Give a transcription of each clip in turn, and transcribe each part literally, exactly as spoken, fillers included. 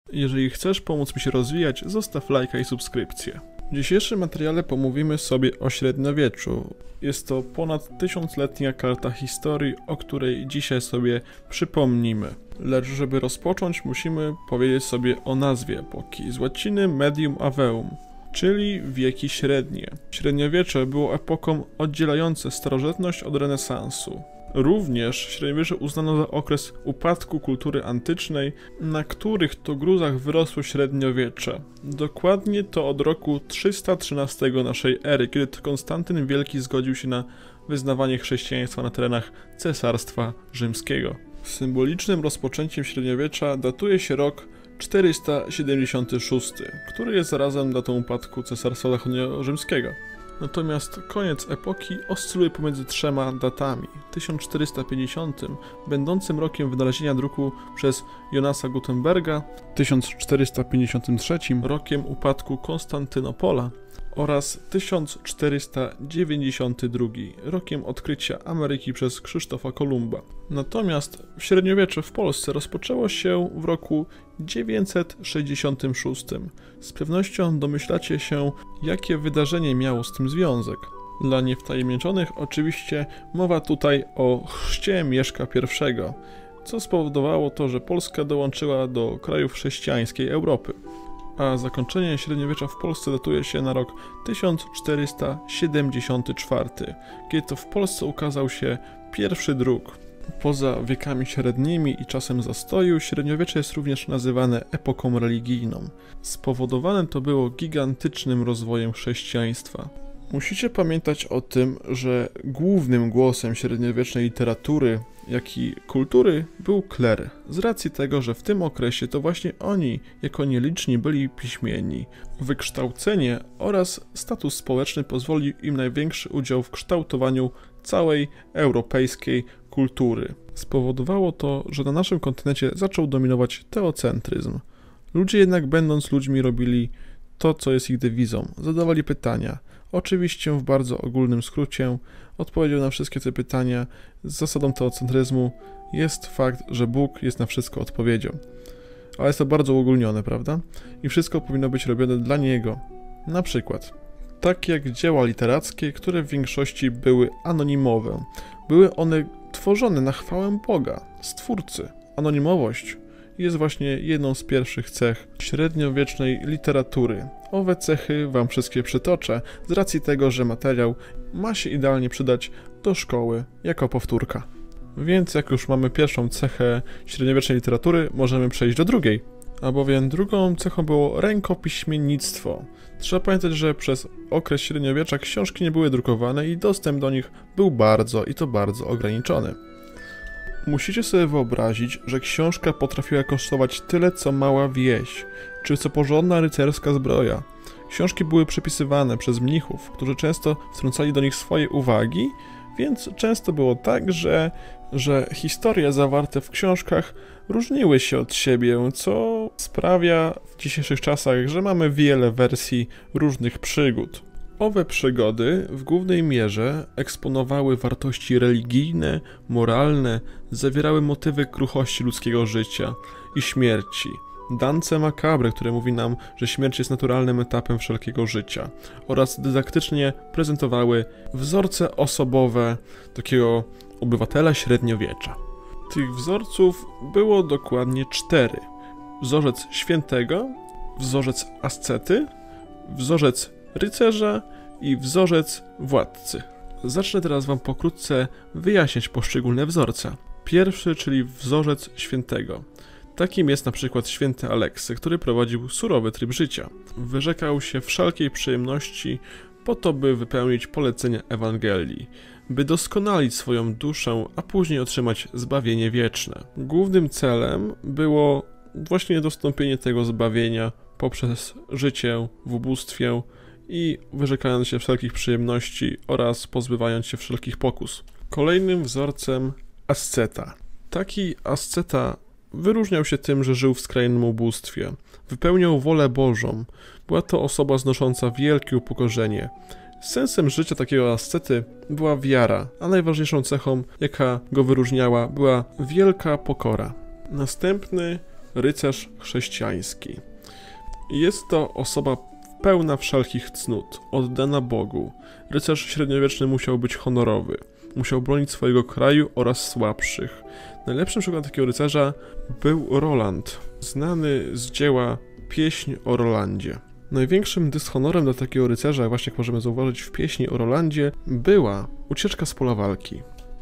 Jeżeli chcesz pomóc mi się rozwijać, zostaw lajka i subskrypcję. W dzisiejszym materiale pomówimy sobie o średniowieczu. Jest to ponad tysiącletnia karta historii, o której dzisiaj sobie przypomnimy. Lecz żeby rozpocząć, musimy powiedzieć sobie o nazwie epoki, z łaciny medium aveum, czyli wieki średnie. Średniowiecze było epoką oddzielającą starożytność od renesansu. Również średniowiecze uznano za okres upadku kultury antycznej, na których to gruzach wyrosło średniowiecze. Dokładnie to od roku trzysta trzynastego naszej ery, kiedy to Konstantyn Wielki zgodził się na wyznawanie chrześcijaństwa na terenach Cesarstwa Rzymskiego. Symbolicznym rozpoczęciem średniowiecza datuje się rok czterysta siedemdziesiąty szósty, który jest zarazem datą upadku Cesarstwa Zachodnio-Rzymskiego. Natomiast koniec epoki oscyluje pomiędzy trzema datami. tysiąc czterysta pięćdziesiątym, będącym rokiem wynalezienia druku przez Jonasa Gutenberga, tysiąc czterysta pięćdziesiątym trzecim, rokiem upadku Konstantynopola oraz tysiąc czterysta dziewięćdziesiątym drugim, rokiem odkrycia Ameryki przez Krzysztofa Kolumba. Natomiast średniowiecze w Polsce rozpoczęło się w roku dziewięćset sześćdziesiątym szóstym. Z pewnością domyślacie się, jakie wydarzenie miało z tym związek. Dla niewtajemniczonych oczywiście mowa tutaj o chrzcie Mieszka pierwszego, co spowodowało to, że Polska dołączyła do krajów chrześcijańskiej Europy. A zakończenie średniowiecza w Polsce datuje się na rok tysiąc czterysta siedemdziesiąty czwarty, kiedy to w Polsce ukazał się pierwszy druk. Poza wiekami średnimi i czasem zastoju, średniowiecze jest również nazywane epoką religijną. Spowodowane to było gigantycznym rozwojem chrześcijaństwa. Musicie pamiętać o tym, że głównym głosem średniowiecznej literatury, jak i kultury był kler, z racji tego, że w tym okresie to właśnie oni, jako nieliczni, byli piśmienni. Wykształcenie oraz status społeczny pozwolił im największy udział w kształtowaniu całej europejskiej kultury. Spowodowało to, że na naszym kontynencie zaczął dominować teocentryzm. Ludzie jednak, będąc ludźmi, robili to, co jest ich dewizą. Zadawali pytania. Oczywiście w bardzo ogólnym skrócie odpowiedzią na wszystkie te pytania z zasadą teocentryzmu jest fakt, że Bóg jest na wszystko odpowiedzią. Ale jest to bardzo uogólnione, prawda? I wszystko powinno być robione dla Niego. Na przykład, tak jak dzieła literackie, które w większości były anonimowe. Były one tworzone na chwałę Boga, Stwórcy. Anonimowość jest właśnie jedną z pierwszych cech średniowiecznej literatury. Owe cechy wam wszystkie przytoczę, z racji tego, że materiał ma się idealnie przydać do szkoły jako powtórka. Więc jak już mamy pierwszą cechę średniowiecznej literatury, możemy przejść do drugiej. Albowiem drugą cechą było rękopiśmiennictwo. Trzeba pamiętać, że przez okres średniowiecza książki nie były drukowane i dostęp do nich był bardzo i to bardzo ograniczony. Musicie sobie wyobrazić, że książka potrafiła kosztować tyle, co mała wieś, czy co porządna rycerska zbroja. Książki były przepisywane przez mnichów, którzy często wtrącali do nich swoje uwagi, więc często było tak, że, że historie zawarte w książkach różniły się od siebie, co sprawia w dzisiejszych czasach, że mamy wiele wersji różnych przygód. Owe przygody w głównej mierze eksponowały wartości religijne, moralne, zawierały motywy kruchości ludzkiego życia i śmierci. Dance macabre, które mówi nam, że śmierć jest naturalnym etapem wszelkiego życia, oraz dydaktycznie prezentowały wzorce osobowe takiego obywatela średniowiecza. Tych wzorców było dokładnie cztery. Wzorzec świętego, wzorzec ascety, wzorzec rycerza i wzorzec władcy. Zacznę teraz wam pokrótce wyjaśniać poszczególne wzorce. Pierwszy, czyli wzorzec świętego. Takim jest na przykład święty Aleksy, który prowadził surowy tryb życia. Wyrzekał się wszelkiej przyjemności po to, by wypełnić polecenia Ewangelii, by doskonalić swoją duszę, a później otrzymać zbawienie wieczne. Głównym celem było właśnie dostąpienie tego zbawienia poprzez życie w ubóstwie i wyrzekając się wszelkich przyjemności oraz pozbywając się wszelkich pokus. Kolejnym wzorcem asceta. Taki asceta wyróżniał się tym, że żył w skrajnym ubóstwie. Wypełniał wolę Bożą. Była to osoba znosząca wielkie upokorzenie. Sensem życia takiego ascety była wiara, a najważniejszą cechą, jaka go wyróżniała, była wielka pokora. Następny rycerz chrześcijański. Jest to osoba pełna wszelkich cnót, oddana Bogu. Rycerz średniowieczny musiał być honorowy, musiał bronić swojego kraju oraz słabszych. Najlepszym przykładem takiego rycerza był Roland, znany z dzieła Pieśń o Rolandzie. Największym dyshonorem dla takiego rycerza, właśnie jak możemy zauważyć w Pieśni o Rolandzie, była ucieczka z pola walki.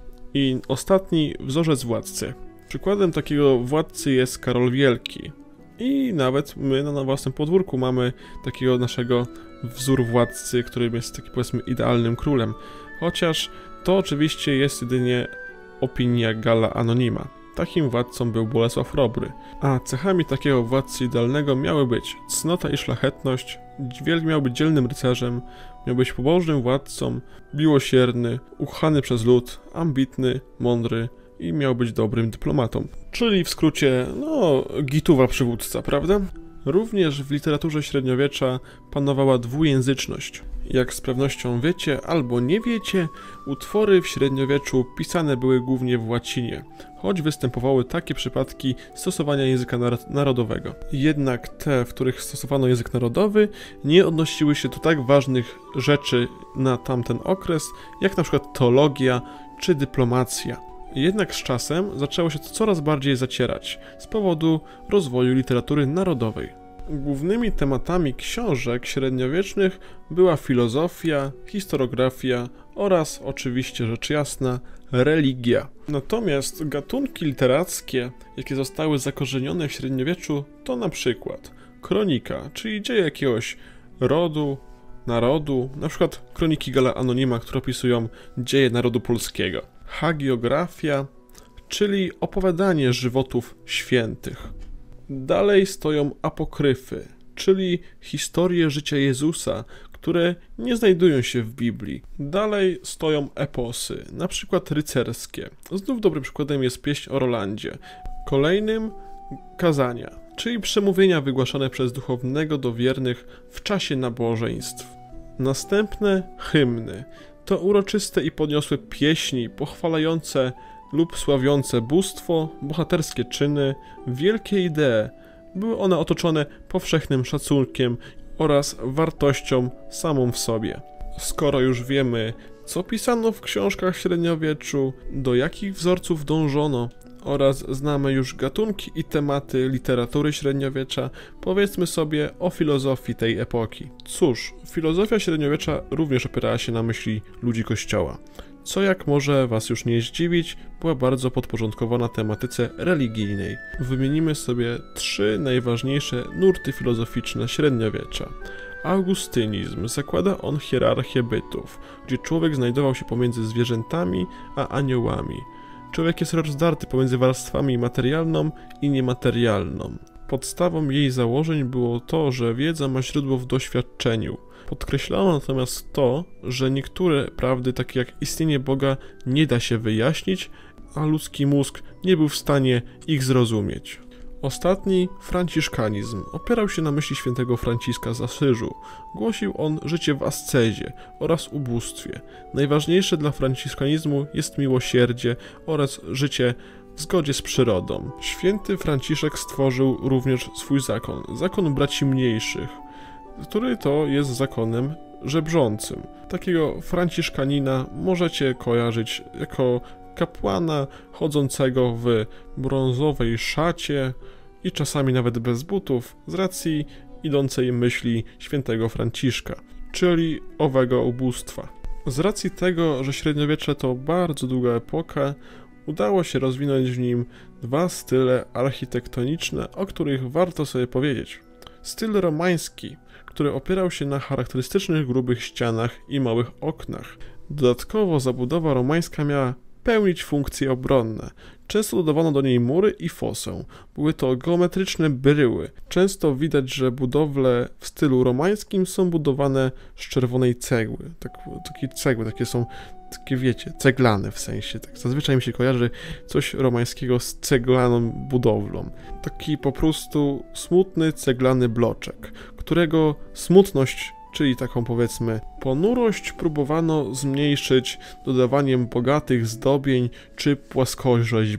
I ostatni wzorzec władcy. Przykładem takiego władcy jest Karol Wielki. I nawet my na własnym podwórku mamy takiego naszego wzór władcy, który jest taki, powiedzmy, idealnym królem. Chociaż to oczywiście jest jedynie opinia Galla Anonima. Takim władcą był Bolesław Chrobry. A cechami takiego władcy idealnego miały być cnota i szlachetność, miał być dzielnym rycerzem, miał być pobożnym władcą, miłosierny, ukochany przez lud, ambitny, mądry i miał być dobrym dyplomatą. Czyli w skrócie, no, gituwa przywódca, prawda? Również w literaturze średniowiecza panowała dwujęzyczność. Jak z pewnością wiecie albo nie wiecie, utwory w średniowieczu pisane były głównie w łacinie, choć występowały takie przypadki stosowania języka narodowego. Jednak te, w których stosowano język narodowy, nie odnosiły się do tak ważnych rzeczy na tamten okres, jak na przykład teologia czy dyplomacja. Jednak z czasem zaczęło się to coraz bardziej zacierać z powodu rozwoju literatury narodowej. Głównymi tematami książek średniowiecznych była filozofia, historiografia oraz, oczywiście rzecz jasna, religia. Natomiast gatunki literackie, jakie zostały zakorzenione w średniowieczu, to na przykład kronika, czyli dzieje jakiegoś rodu, narodu, na przykład kroniki Galla Anonima, które opisują dzieje narodu polskiego. Hagiografia, czyli opowiadanie żywotów świętych. Dalej stoją apokryfy, czyli historie życia Jezusa, które nie znajdują się w Biblii. Dalej stoją eposy, na przykład rycerskie. Znów dobrym przykładem jest Pieśń o Rolandzie. Kolejnym kazania, czyli przemówienia wygłaszane przez duchownego do wiernych w czasie nabożeństw. Następne hymny. To uroczyste i podniosłe pieśni pochwalające lub sławiące bóstwo, bohaterskie czyny, wielkie idee. Były one otoczone powszechnym szacunkiem oraz wartością samą w sobie. Skoro już wiemy, co pisano w książkach w średniowieczu, do jakich wzorców dążono oraz znamy już gatunki i tematy literatury średniowiecza, powiedzmy sobie o filozofii tej epoki. Cóż, filozofia średniowiecza również opierała się na myśli ludzi Kościoła, co, jak może was już nie zdziwić, była bardzo podporządkowana tematyce religijnej. Wymienimy sobie trzy najważniejsze nurty filozoficzne średniowiecza. Augustynizm. Zakłada on hierarchię bytów, gdzie człowiek znajdował się pomiędzy zwierzętami a aniołami. Człowiek jest rozdarty pomiędzy warstwami materialną i niematerialną. Podstawą jej założeń było to, że wiedza ma źródło w doświadczeniu. Podkreślano natomiast to, że niektóre prawdy, takie jak istnienie Boga, nie da się wyjaśnić, a ludzki mózg nie był w stanie ich zrozumieć. Ostatni, franciszkanizm, opierał się na myśli świętego Franciszka z Asyżu. Głosił on życie w ascezie oraz ubóstwie. Najważniejsze dla franciszkanizmu jest miłosierdzie oraz życie w zgodzie z przyrodą. Święty Franciszek stworzył również swój zakon, zakon braci mniejszych, który to jest zakonem żebrzącym. Takiego franciszkanina możecie kojarzyć jako kapłana chodzącego w brązowej szacie i czasami nawet bez butów z racji idącej myśli świętego Franciszka, czyli owego ubóstwa. Z racji tego, że średniowiecze to bardzo długa epoka, udało się rozwinąć w nim dwa style architektoniczne, o których warto sobie powiedzieć. Styl romański, który opierał się na charakterystycznych grubych ścianach i małych oknach. Dodatkowo zabudowa romańska miała pełnić funkcje obronne. Często dodawano do niej mury i fosę. Były to geometryczne bryły. Często widać, że budowle w stylu romańskim są budowane z czerwonej cegły. Tak, takie cegły, takie są, takie wiecie, ceglane w sensie. Tak zazwyczaj mi się kojarzy coś romańskiego z ceglaną budowlą. Taki po prostu smutny, ceglany bloczek, którego smutność, czyli taką powiedzmy ponurość, próbowano zmniejszyć dodawaniem bogatych zdobień czy płaskorzeźb.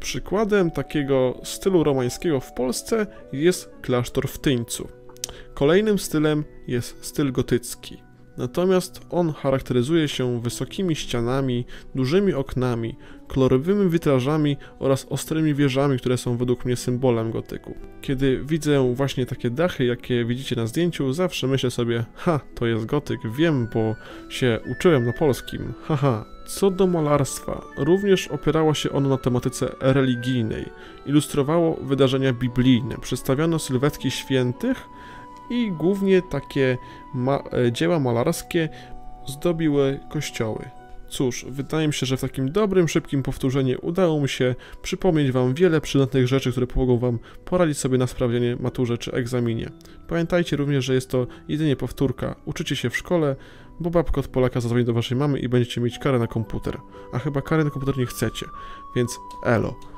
Przykładem takiego stylu romańskiego w Polsce jest klasztor w Tyńcu. Kolejnym stylem jest styl gotycki. Natomiast on charakteryzuje się wysokimi ścianami, dużymi oknami, kolorowymi witrażami oraz ostrymi wieżami, które są według mnie symbolem gotyku. Kiedy widzę właśnie takie dachy, jakie widzicie na zdjęciu, zawsze myślę sobie, ha, to jest gotyk, wiem, bo się uczyłem na polskim, haha. Co do malarstwa, również opierało się ono na tematyce religijnej. Ilustrowało wydarzenia biblijne, przedstawiano sylwetki świętych i głównie takie ma dzieła malarskie zdobiły kościoły. Cóż, wydaje mi się, że w takim dobrym, szybkim powtórzeniu udało mi się przypomnieć Wam wiele przydatnych rzeczy, które pomogą Wam poradzić sobie na sprawdzianie, maturze czy egzaminie. Pamiętajcie również, że jest to jedynie powtórka. Uczycie się w szkole, bo babka od Polaka zadzwoni do Waszej mamy i będziecie mieć karę na komputer. A chyba kary na komputer nie chcecie, więc elo.